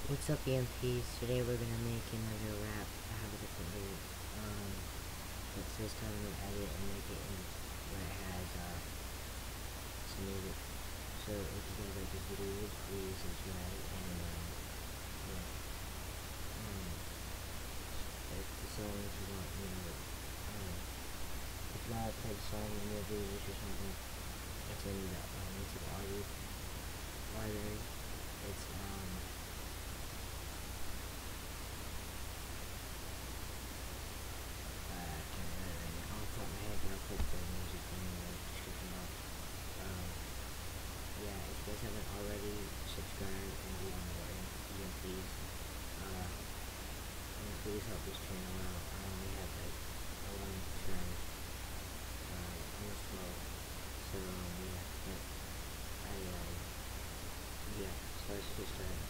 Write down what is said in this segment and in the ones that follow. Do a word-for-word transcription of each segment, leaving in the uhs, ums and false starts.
What's up, E M Ps? Today we're gonna make another rap. I have a different lyric. Um, but this time I'm gonna edit and make it in where it has uh some music. So if you guys like this video, please subscribe and um yeah. Um, like the songs you want me to um if you want to play the song in your videos or something, it's in the um YouTube audio library. It's um. I can't remember it right now off the top of my head, but I'll put the music in the description box. Um, yeah, if you guys haven't already, subscribe and leave a button, E M Ps. Uh, and please help this channel out. I only have like eleven subscribers, uh, almost twelve. So, um, yeah, but I, um, yeah, so let's get started.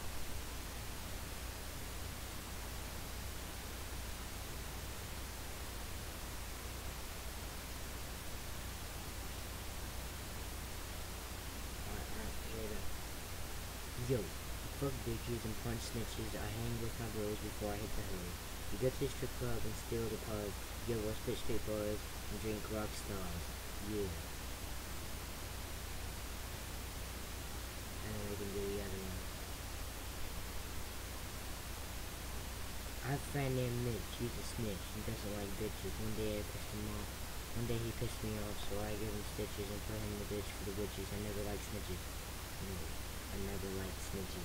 Alright, alright, here we go. Yo, fuck bitches and punch snitches. I hang with my bros before I hit the hood. You go to the strip club and steal the pub. Yo, I spit straight bars and drink rock stars. Yeah. And then we can do the other one. I have a friend named Mitch. He's a snitch. He doesn't like bitches. One day I pissed him off. One day he pissed me off, so I gave him stitches and put him in the ditch for the witches. I never liked snitches. No, I never liked snitches.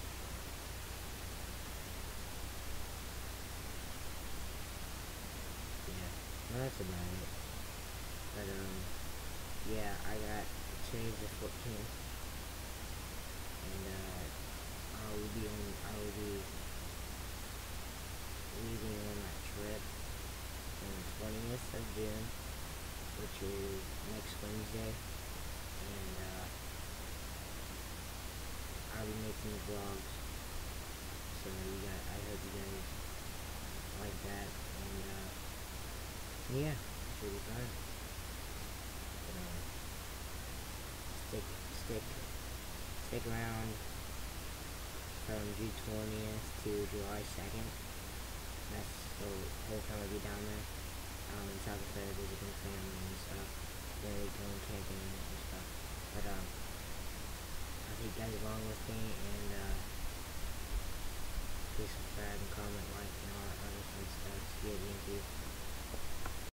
Yeah, well, that's about it. But, um, yeah, I got today's the fourteenth, and, uh, I will be on, I will be leaving on that trip on the twentieth of June, which is next Wednesday, and, uh, I'll be making vlogs, so you guys, I hope you guys like that, and, uh, yeah, it should be fun. But, um, stick, stick, stick around from June twentieth to July second. That's the whole time I'll be down there. Um, in South Dakota, visiting family and stuff. Then we going camping and stuff. But, um, I'll take you guys along with me, and, uh, please subscribe and comment, like, and all that other fun stuff. See you at the end.